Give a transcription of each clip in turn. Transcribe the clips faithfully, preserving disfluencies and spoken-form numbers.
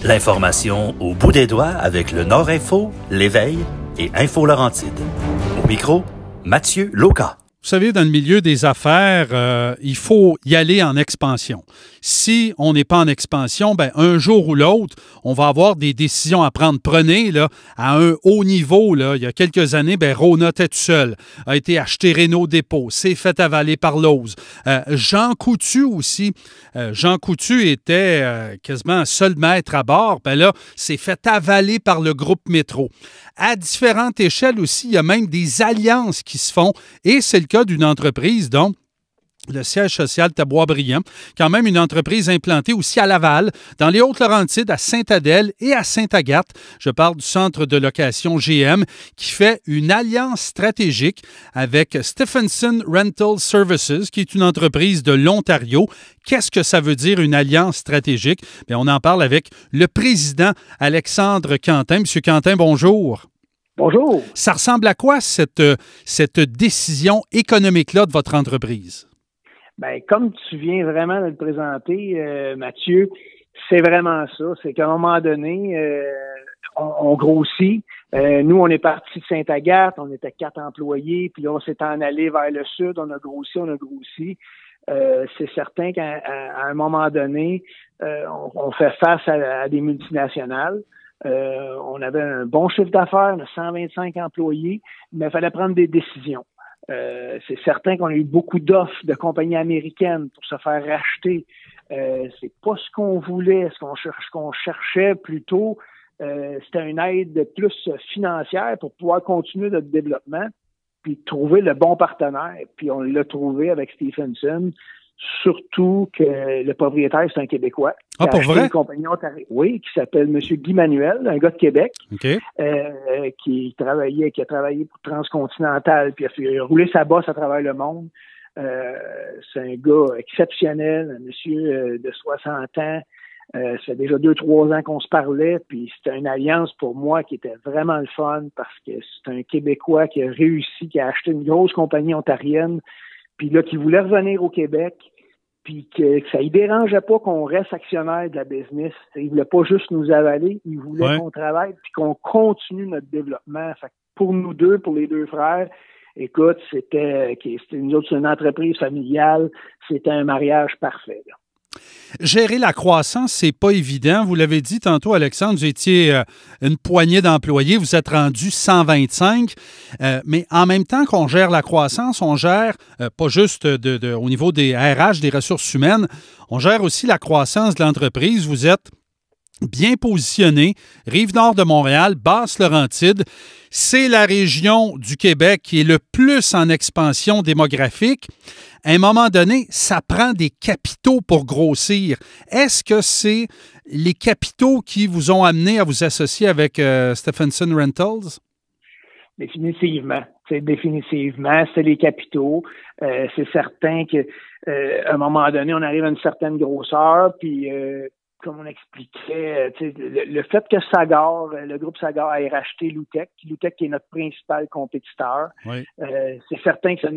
L'information au bout des doigts avec le Nord Info, l'Éveil et Info Laurentide. Au micro, Mathieu Loca. Vous savez, dans le milieu des affaires, euh, il faut y aller en expansion. Si on n'est pas en expansion, ben un jour ou l'autre, on va avoir des décisions à prendre. Prenez, là, à un haut niveau, là, il y a quelques années, ben Rona était tout seul, a été acheté Renault Dépôt, s'est fait avaler par Lowe's. Euh, Jean Coutu aussi, euh, Jean Coutu était euh, quasiment seul maître à bord, ben là, s'est fait avaler par le groupe Métro. À différentes échelles aussi, il y a même des alliances qui se font, et c'est le cas d'une entreprise dont le siège social est à Boisbriand, quand même une entreprise implantée aussi à Laval, dans les Hautes-Laurentides, à Sainte-Adèle et à Sainte-Agathe. Je parle du centre de location G M qui fait une alliance stratégique avec Stephenson Rental Services, qui est une entreprise de l'Ontario. Qu'est-ce que ça veut dire, une alliance stratégique? Bien, on en parle avec le président Alexandre Quentin. Monsieur Quentin, bonjour. Bonjour. Ça ressemble à quoi, cette, cette décision économique-là de votre entreprise? Bien, comme tu viens vraiment de le présenter, euh, Mathieu, c'est vraiment ça. C'est qu'à un moment donné, euh, on, on grossit. Euh, nous, on est parti de Sainte-Agathe, on était quatre employés, puis là, on s'est en allé vers le sud, on a grossi, on a grossi. Euh, c'est certain qu'à à, à un moment donné, euh, on, on fait face à, à des multinationales. Euh, on avait un bon chiffre d'affaires, on a cent vingt-cinq employés, mais il fallait prendre des décisions. Euh, c'est certain qu'on a eu beaucoup d'offres de compagnies américaines pour se faire racheter. Euh, c'est pas ce qu'on voulait, ce qu'on, cher- ce qu'on cherchait plutôt. Euh, c'était une aide plus financière pour pouvoir continuer notre développement, puis trouver le bon partenaire. Puis on l'a trouvé avec Stephenson. Surtout que le propriétaire, c'est un Québécois. Ah, pour vrai? Une compagnie ontarienne, oui, qui s'appelle M. Guy Manuel, un gars de Québec, OK. euh, qui travaillait, qui a travaillé pour Transcontinental, puis a, fait, a roulé sa bosse à travers le monde. Euh, c'est un gars exceptionnel, un monsieur de soixante ans. Euh, ça fait déjà deux, trois ans qu'on se parlait, puis c'était une alliance pour moi qui était vraiment le fun parce que c'est un Québécois qui a réussi, qui a acheté une grosse compagnie ontarienne, puis là, qui voulait revenir au Québec, puis que, que ça ne dérangeait pas qu'on reste actionnaire de la business. Il ne voulait pas juste nous avaler, il voulait ouais. qu'on travaille puis qu'on continue notre développement. Fait que pour nous deux, pour les deux frères, écoute, c'était, c'était nous autres, c'est une entreprise familiale, c'était un mariage parfait, là. Gérer la croissance, c'est pas évident. Vous l'avez dit tantôt, Alexandre, vous étiez euh, une poignée d'employés, vous êtes rendu cent vingt-cinq. Euh, mais en même temps qu'on gère la croissance, on gère, euh, pas juste de, de, au niveau des R H, des ressources humaines, on gère aussi la croissance de l'entreprise. Vous êtes bien positionné, Rive-Nord de Montréal, Basse-Laurentide. C'est la région du Québec qui est le plus en expansion démographique. À un moment donné, ça prend des capitaux pour grossir. Est-ce que c'est les capitaux qui vous ont amené à vous associer avec euh, Stephenson Rentals? Définitivement. C'est définitivement, c'est les capitaux. Euh, c'est certain qu'à euh, un moment donné, on arrive à une certaine grosseur, puis euh, comme on expliquait, le, le fait que Sagard, le groupe Sagard ait racheté Loutec, Loutec qui est notre principal compétiteur, oui. euh, c'est certain que ça,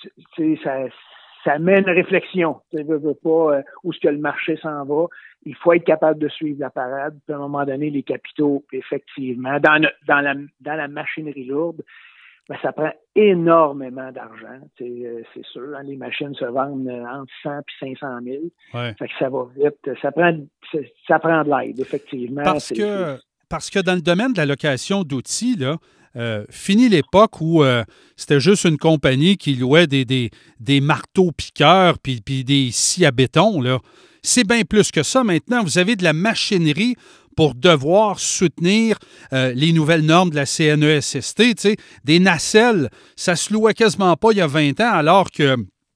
ça, ça met une réflexion. Tu ne veux pas euh, où est-ce que le marché s'en va. Il faut être capable de suivre la parade. Puis à un moment donné, les capitaux, effectivement, dans, le, dans, la, dans la machinerie lourde, ben, ça prend énormément d'argent. C'est, c'est sûr, hein, les machines se vendent entre cent et cinq cent mille. Ouais. Fait que ça va vite. Ça prend, ça prend de l'aide, effectivement. Parce c'est, que, c'est... parce que dans le domaine de la location d'outils, là, euh, fini l'époque où euh, c'était juste une compagnie qui louait des, des, des marteaux-piqueurs puis, puis des scies à béton. Là. C'est bien plus que ça. Maintenant, vous avez de la machinerie pour devoir soutenir euh, les nouvelles normes de la C N E S S T. Tu sais, des nacelles, ça se louait quasiment pas il y a vingt ans, alors que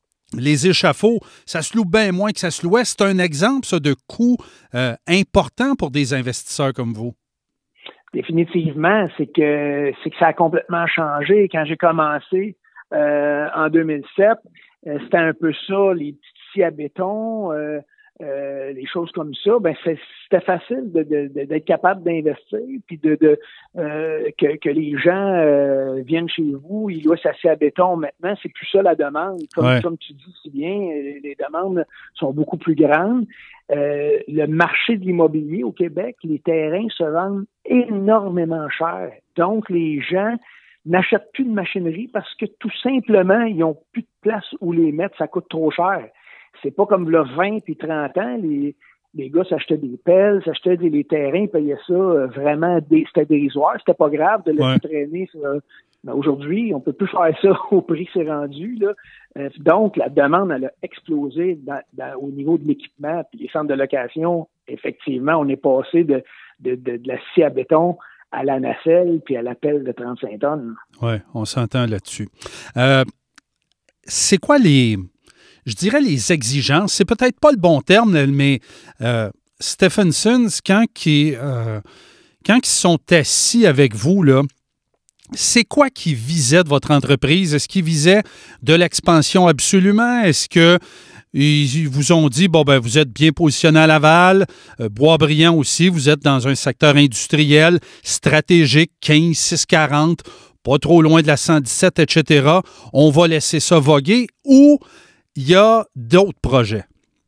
les échafauds, ça se loue bien moins que ça se louait. C'est un exemple, ça, de coût euh, important pour des investisseurs comme vous. Définitivement, c'est que c'est que ça a complètement changé. Quand j'ai commencé euh, en deux mille sept, euh, c'était un peu ça, les petits scies à béton. Euh, euh, les choses comme ça, ben c'est, c'était facile de, de, de, d'être capable d'investir, puis de, de euh, que, que les gens euh, viennent chez vous, ils louent assez à béton maintenant, c'est plus ça la demande. Comme, ouais. comme tu dis si bien, les demandes sont beaucoup plus grandes. Euh, le marché de l'immobilier au Québec, les terrains se vendent énormément cher. Donc, les gens n'achètent plus de machinerie parce que tout simplement, ils n'ont plus de place où les mettre, ça coûte trop cher. C'est pas comme le vingt puis trente ans, les, les gars s'achetaient des pelles, s'achetaient des les terrains, payaient ça euh, vraiment, des, c'était dérisoire, c'était pas grave de laisser ouais. traîner ça. Mais aujourd'hui, on peut plus faire ça au prix que c'est rendu, là. Euh, donc, la demande, elle a explosé dans, dans, au niveau de l'équipement, puis les centres de location, effectivement, on est passé de, de, de, de la scie à béton à la nacelle puis à la pelle de trente-cinq tonnes. Oui, on s'entend là-dessus. Euh, c'est quoi les, je dirais les exigences, c'est peut-être pas le bon terme, mais euh, Stephenson, quand ils, euh, quand ils sont assis avec vous, là, c'est quoi qui visait de votre entreprise? Est-ce qu'ils visaient de l'expansion absolument? Est-ce que ils vous ont dit, bon, ben vous êtes bien positionné à Laval, euh, Boisbriand aussi, vous êtes dans un secteur industriel stratégique, quinze, six quarante, pas trop loin de la cent dix-sept, et cetera. On va laisser ça voguer, ou il y a d'autres projets?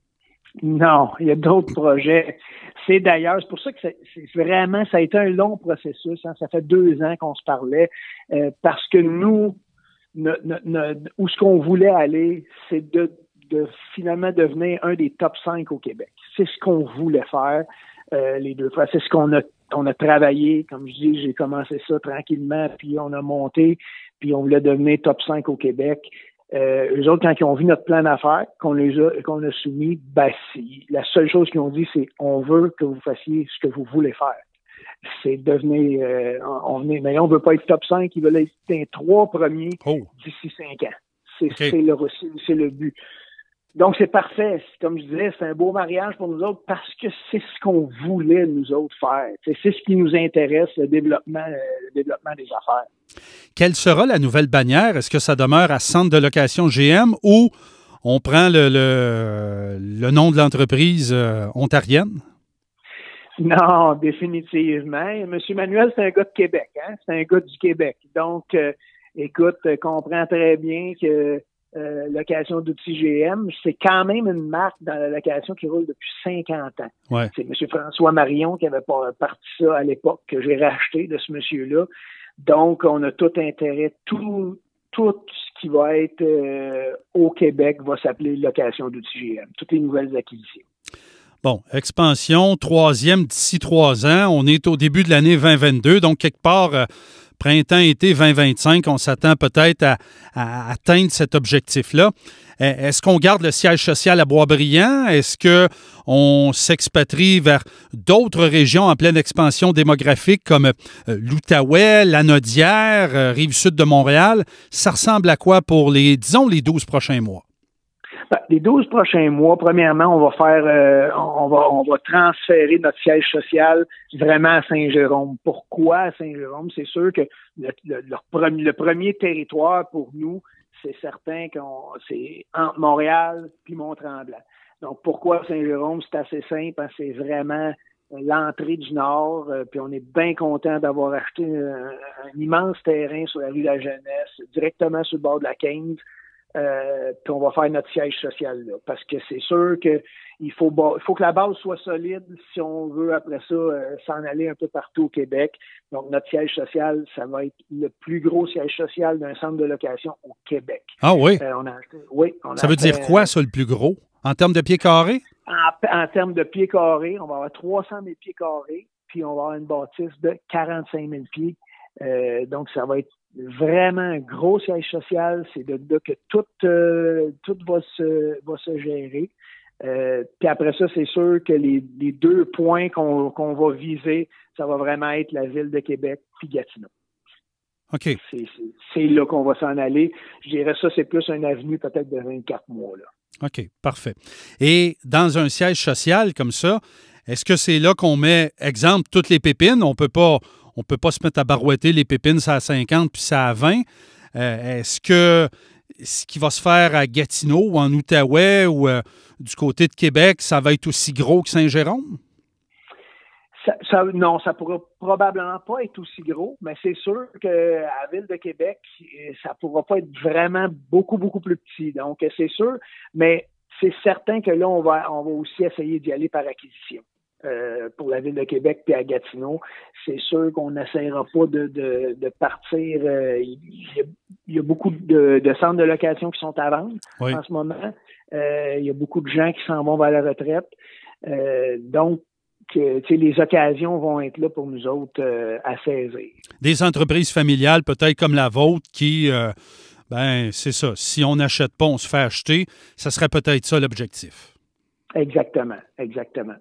Non, il y a d'autres projets. C'est d'ailleurs, c'est pour ça que c'est, c'est vraiment, ça a été un long processus. Hein, ça fait deux ans qu'on se parlait, euh, parce que nous, ne, ne, ne, où ce qu'on voulait aller, c'est de de finalement devenir un des top cinq au Québec. C'est ce qu'on voulait faire, euh, les deux fois. C'est ce qu'on a, on a travaillé. Comme je dis, j'ai commencé ça tranquillement, puis on a monté, puis on voulait devenir top cinq au Québec. Euh, eux autres, quand ils ont vu notre plan d'affaires, qu'on les a, qu'on a soumis, ben, la seule chose qu'ils ont dit, c'est on veut que vous fassiez ce que vous voulez faire. C'est devenir, euh, on est, mais on veut pas être top cinq, ils veulent être les trois premiers oh. d'ici cinq ans. C'est, okay. c'est, le, c'est, c'est le but. Donc, c'est parfait. Comme je disais, c'est un beau mariage pour nous autres parce que c'est ce qu'on voulait, nous autres, faire. C'est, c'est ce qui nous intéresse, le développement, le développement des affaires. Quelle sera la nouvelle bannière? Est-ce que ça demeure à Centre de location G M ou on prend le, le, le nom de l'entreprise euh, ontarienne? Non, définitivement. M. Manuel, c'est un gars de Québec. Hein? C'est un gars du Québec. Donc, euh, écoute, comprends très bien que Euh, location d'outils G M, c'est quand même une marque dans la location qui roule depuis cinquante ans. Ouais. C'est M. François Marion qui avait parti ça à l'époque, que j'ai racheté de ce monsieur-là. Donc, on a tout intérêt, tout, tout ce qui va être euh, au Québec va s'appeler location d'outils G M, toutes les nouvelles acquisitions. Bon, expansion, troisième d'ici trois ans. On est au début de l'année vingt vingt-deux, donc quelque part... Euh, printemps-été vingt vingt-cinq, on s'attend peut-être à, à atteindre cet objectif-là. Est-ce qu'on garde le siège social à Boisbriand? Est-ce qu'on s'expatrie vers d'autres régions en pleine expansion démographique comme l'Outaouais, Lanaudière, Rive-Sud de Montréal? Ça ressemble à quoi pour les, disons, les douze prochains mois? Ben, les douze prochains mois, premièrement, on va faire, euh, on va, on va transférer notre siège social vraiment à Saint-Jérôme. Pourquoi à Saint-Jérôme? C'est sûr que le, le, le, premier, le premier territoire pour nous, c'est certain qu'on, c'est entre Montréal puis Mont-Tremblant. Donc, pourquoi Saint-Jérôme? C'est assez simple, hein, c'est vraiment l'entrée du Nord, euh, puis on est bien content d'avoir acheté un, un immense terrain sur la rue de la Jeunesse, directement sur le bord de la quinze. Euh, puis on va faire notre siège social là, parce que c'est sûr que il faut, il faut que la base soit solide si on veut après ça euh, s'en aller un peu partout au Québec. Donc notre siège social, ça va être le plus gros siège social d'un centre de location au Québec. Ah oui? Euh, on a acheté, oui on ça a veut fait, dire quoi ça, le plus gros? En termes de pieds carrés? En, en termes de pieds carrés, on va avoir trois cent mille pieds carrés, puis on va avoir une bâtisse de quarante-cinq mille pieds. Euh, donc ça va être vraiment un gros siège social, c'est de là que tout, euh, tout va se va se gérer. Euh, puis après ça, c'est sûr que les, les deux points qu'on, qu'on va viser, ça va vraiment être la ville de Québec puis Gatineau. OK. C'est, c'est, c'est là qu'on va s'en aller. Je dirais ça, c'est plus un avenue peut-être de vingt-quatre mois. Là. OK, parfait. Et dans un siège social comme ça, est-ce que c'est là qu'on met, exemple, toutes les pépines? On peut pas... On ne peut pas se mettre à barouetter les pépines, ça à cinquante puis ça à vingt. Euh, est-ce que ce qui va se faire à Gatineau ou en Outaouais ou euh, du côté de Québec, ça va être aussi gros que Saint-Jérôme? Ça, ça, non, ça pourra probablement pas être aussi gros, mais c'est sûr qu'à la Ville de Québec, ça pourra pas être vraiment beaucoup, beaucoup plus petit. Donc, c'est sûr, mais c'est certain que là, on va, on va aussi essayer d'y aller par acquisition. Euh, pour la Ville de Québec puis à Gatineau, c'est sûr qu'on n'essaiera pas de, de, de partir. Euh, il, y a, il y a beaucoup de, de centres de location qui sont à vendre oui. en ce moment. Euh, il y a beaucoup de gens qui s'en vont vers la retraite. Euh, donc, que, les occasions vont être là pour nous autres euh, à saisir. Des entreprises familiales, peut-être comme la vôtre, qui, euh, ben c'est ça, si on n'achète pas, on se fait acheter, ça serait peut-être ça l'objectif. Exactement, exactement.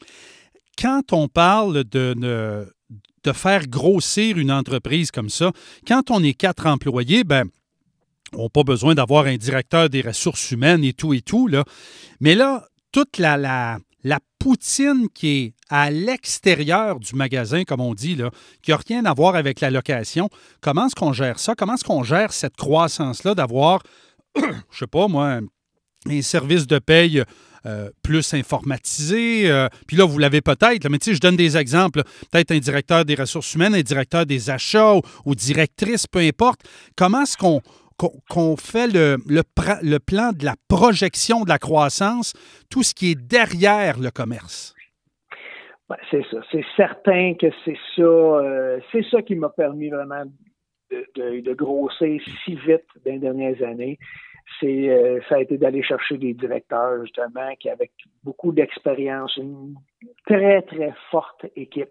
Quand on parle de, de, de faire grossir une entreprise comme ça, quand on est quatre employés, ben on n'a pas besoin d'avoir un directeur des ressources humaines et tout et tout, là. Mais là, toute la... la La poutine qui est à l'extérieur du magasin, comme on dit, là, qui n'a rien à voir avec la location, comment est-ce qu'on gère ça? Comment est-ce qu'on gère cette croissance-là d'avoir, je ne sais pas moi, un service de paye euh, plus informatisé? Euh, puis là, vous l'avez peut-être, là, mais tu sais, je donne des exemples. Là, peut-être un directeur des ressources humaines, un directeur des achats ou, ou directrice, peu importe. Comment est-ce qu'on... qu'on fait le, le, le plan de la projection de la croissance, tout ce qui est derrière le commerce? Ben, c'est ça. C'est certain que c'est ça. Euh, c'est ça qui m'a permis vraiment de, de, de grossir si vite dans les dernières années. C'est, euh, ça a été d'aller chercher des directeurs, justement, qui avaient beaucoup d'expérience, une très, très forte équipe.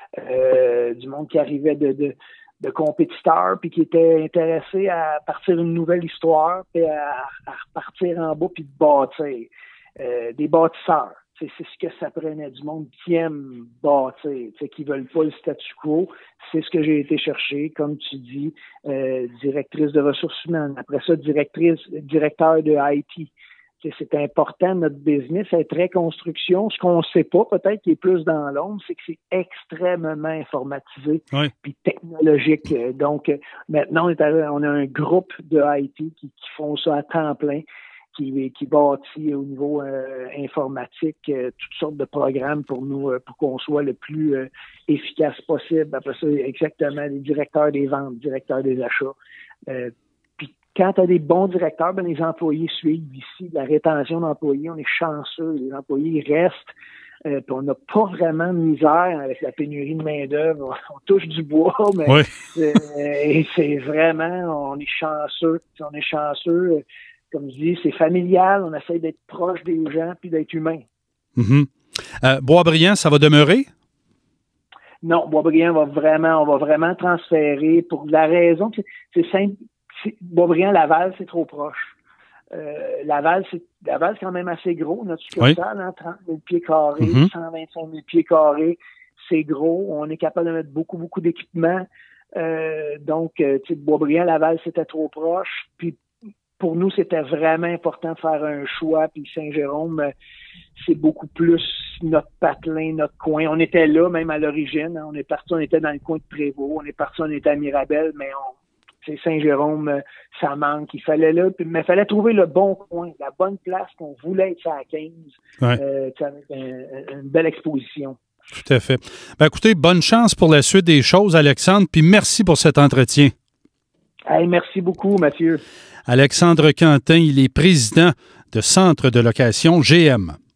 Euh, du monde qui arrivait de... de de compétiteurs, puis qui étaient intéressés à partir une nouvelle histoire, puis à, à repartir en bas, puis de bâtir. Euh, des bâtisseurs. C'est, c'est ce que ça prenait, du monde qui aime bâtir, qui ne veulent pas le statu quo. C'est ce que j'ai été chercher, comme tu dis, euh, directrice de ressources humaines. Après ça, directrice, directeur de I T. C'est important, notre business est très construction. Ce qu'on ne sait pas, peut-être, qui est plus dans l'ombre, c'est que c'est extrêmement informatisé oui. puis technologique. Donc, maintenant, on, est à, on a un groupe de I T qui, qui font ça à temps plein, qui, qui bâtit au niveau euh, informatique euh, toutes sortes de programmes pour nous, euh, pour qu'on soit le plus euh, efficace possible. Après ça, exactement, les directeurs des ventes, directeurs des achats. Euh, Quand tu as des bons directeurs, ben les employés suivent ici. La rétention d'employés, on est chanceux. Les employés restent. Euh, puis on n'a pas vraiment de misère avec la pénurie de main-d'œuvre. On, on touche du bois, mais oui. euh, et c'est vraiment, on est chanceux. On est chanceux. Comme je dis, c'est familial. On essaie d'être proche des gens puis d'être humain. Mm-hmm. Euh, Boisbriand, ça va demeurer? Non, Boisbriand va vraiment, on va vraiment transférer pour la raison que c'est, c'est simple. Boisbriand-Laval, c'est trop proche. Euh, Laval, c'est Laval, c'est quand même assez gros. Notre succursale, oui. hein, trente mille pieds carrés, mm-hmm. cent vingt-cinq mille pieds carrés, c'est gros. On est capable de mettre beaucoup, beaucoup d'équipements. Euh, donc, euh, tu sais, Boisbriand-Laval, c'était trop proche. Puis, pour nous, c'était vraiment important de faire un choix. Puis Saint-Jérôme, euh, c'est beaucoup plus notre patelin, notre coin. On était là, même à l'origine. Hein, on est parti, on était dans le coin de Prévost. On est parti, on était à Mirabel, mais on c'est Saint-Jérôme, ça manque. Il fallait là, mais il fallait trouver le bon coin, la bonne place qu'on voulait être à quinze, ouais. euh, avec un, une belle exposition. Tout à fait. Ben, écoutez, bonne chance pour la suite des choses, Alexandre, puis merci pour cet entretien. Hey, merci beaucoup, Mathieu. Alexandre Quentin, il est président de Centre de location G M.